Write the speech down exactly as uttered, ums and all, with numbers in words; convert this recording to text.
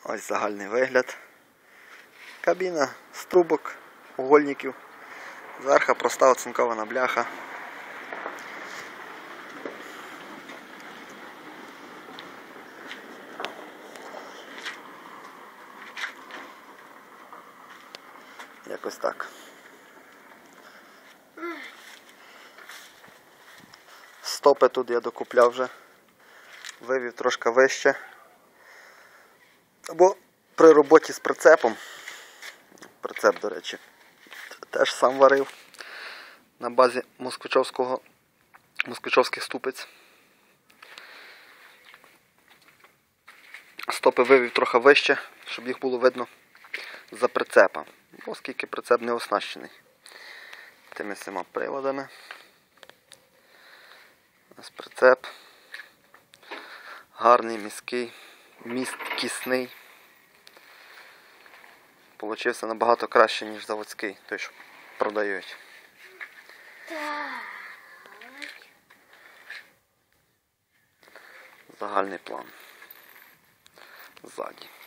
Ось загальний вигляд. Кабіна з трубок, угольників. Зверху проста оцинкована бляха. Якось так. Стопи тут я докупляв вже. Вивів трошки вище. Бо при роботі з прицепом, прицеп, до речі, теж сам варив на базі москвичовського, москвичовських ступиць. Стопи вивів трохи вище, щоб їх було видно за прицепа. Оскільки прицеп не оснащений тими всіма приладами. Ось прицеп. Гарний, міський, міст кісний. Получився набагато краще, ніж заводський, той, що продають. Загальний план. Ззаді.